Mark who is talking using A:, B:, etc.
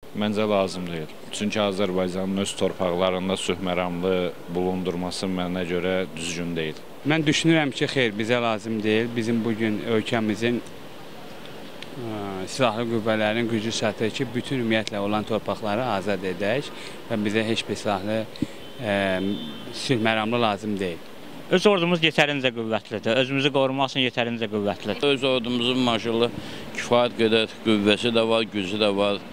A: Məncə lazım deyil. Çünki Azərbaycanın öz torpaqlarında sülh-məramlı bulundurması mənə görə düzgün deyil.
B: Mən düşünürəm ki, xeyr, bizə lazım deyil. Bizim bugün ölkəmizin silahlı qüvvələrin gücü çatır ki, bütün ümumiyyətlə olan torpaqları azad edək və bizə heç bir silahlı sülh-məramlı lazım deyil.
C: Öz ordumuz yetərincə qüvvətlidir. Özümüzü qorumaq üçün yetərincə qüvvətlidir.
D: Öz ordumuzun maşallah kifayət qədər qüvvəsi də var, gücü də var.